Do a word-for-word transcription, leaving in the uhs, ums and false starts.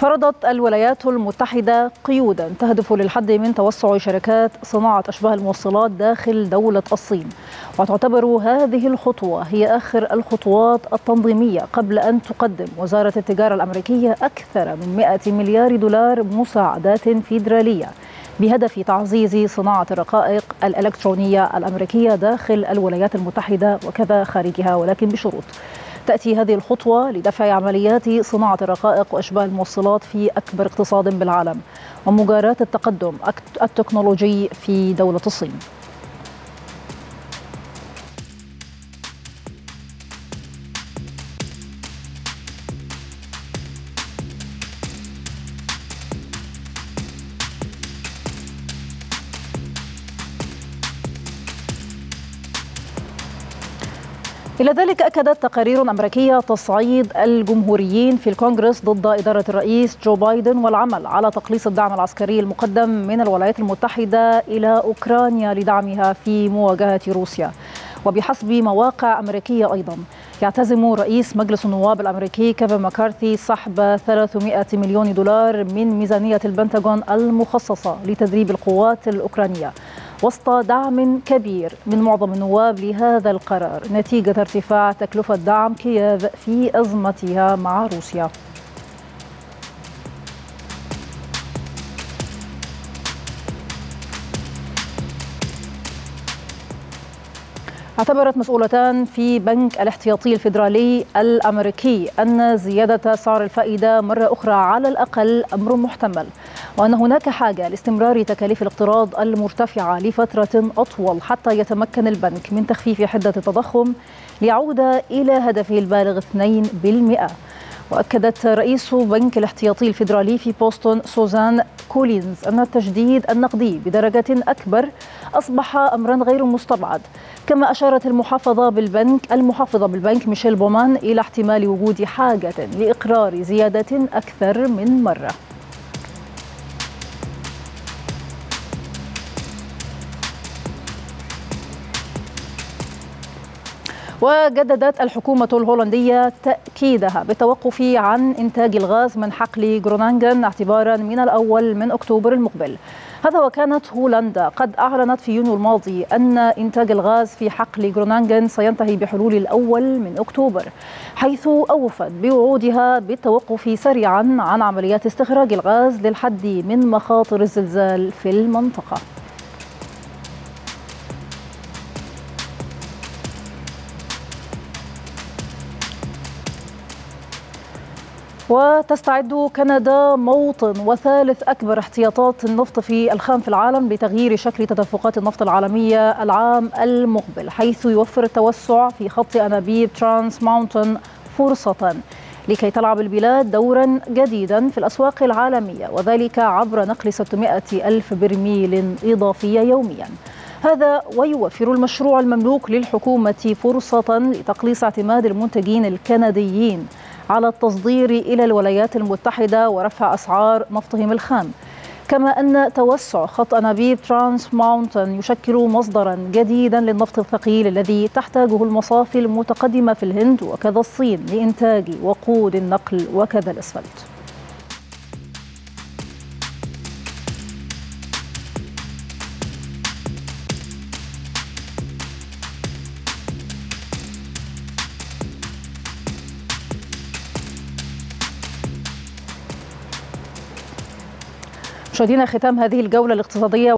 فرضت الولايات المتحدة قيودا تهدف للحد من توسع شركات صناعة أشباه الموصلات داخل دولة الصين، وتعتبر هذه الخطوة هي آخر الخطوات التنظيمية قبل أن تقدم وزارة التجارة الأمريكية أكثر من مئة مليار دولار مساعدات فيدرالية بهدف تعزيز صناعة الرقائق الإلكترونية الأمريكية داخل الولايات المتحدة وكذا خارجها، ولكن بشروط. تأتي هذه الخطوة لدفع عمليات صناعة الرقائق وأشباه الموصلات في أكبر اقتصاد بالعالم ومجاراة التقدم التكنولوجي في دولة الصين. إلى ذلك أكدت تقارير أمريكية تصعيد الجمهوريين في الكونغرس ضد إدارة الرئيس جو بايدن والعمل على تقليص الدعم العسكري المقدم من الولايات المتحدة إلى أوكرانيا لدعمها في مواجهة روسيا. وبحسب مواقع أمريكية أيضا يعتزم رئيس مجلس النواب الأمريكي كيفن ماكارثي سحب ثلاثمئة مليون دولار من ميزانية البنتاغون المخصصة لتدريب القوات الأوكرانية وسط دعم كبير من معظم النواب لهذا القرار نتيجة ارتفاع تكلفة دعم كييف في أزمتها مع روسيا. اعتبرت مسؤولتان في بنك الاحتياطي الفيدرالي الأمريكي أن زيادة سعر الفائدة مرة أخرى على الأقل أمر محتمل، وأن هناك حاجة لاستمرار تكاليف الاقتراض المرتفعة لفترة أطول حتى يتمكن البنك من تخفيف حدة التضخم ليعود إلى هدفه البالغ اثنين بالمئة. وأكدت رئيس بنك الاحتياطي الفيدرالي في بوسطن سوزان كولينز أن التجديد النقدي بدرجة أكبر أصبح أمرا غير مستبعد، كما أشارت المحافظة بالبنك المحافظة بالبنك ميشيل بومان إلى احتمال وجود حاجة لإقرار زيادة أكثر من مرة. وجددت الحكومة الهولندية تأكيدها بالتوقف عن إنتاج الغاز من حقل غرونانغن اعتبارا من الأول من أكتوبر المقبل. هذا وكانت هولندا قد أعلنت في يونيو الماضي أن إنتاج الغاز في حقل غرونانغن سينتهي بحلول الأول من أكتوبر، حيث أوفت بوعودها بالتوقف سريعا عن عمليات استخراج الغاز للحد من مخاطر الزلزال في المنطقة. وتستعد كندا موطن وثالث أكبر احتياطات النفط في الخام في العالم لتغيير شكل تدفقات النفط العالمية العام المقبل، حيث يوفر التوسع في خط أنابيب ترانس ماونتن فرصة لكي تلعب البلاد دورا جديدا في الأسواق العالمية، وذلك عبر نقل ستمئة ألف برميل إضافية يوميا. هذا ويوفر المشروع المملوك للحكومة فرصة لتقليص اعتماد المنتجين الكنديين على التصدير إلى الولايات المتحدة ورفع أسعار نفطهم الخام، كما أن توسع خط أنابيب ترانس ماونتن يشكل مصدرا جديدا للنفط الثقيل الذي تحتاجه المصافي المتقدمة في الهند وكذا الصين لإنتاج وقود النقل وكذا الأسفلت. مشاهدينا، ختام هذه الجولة الاقتصادية.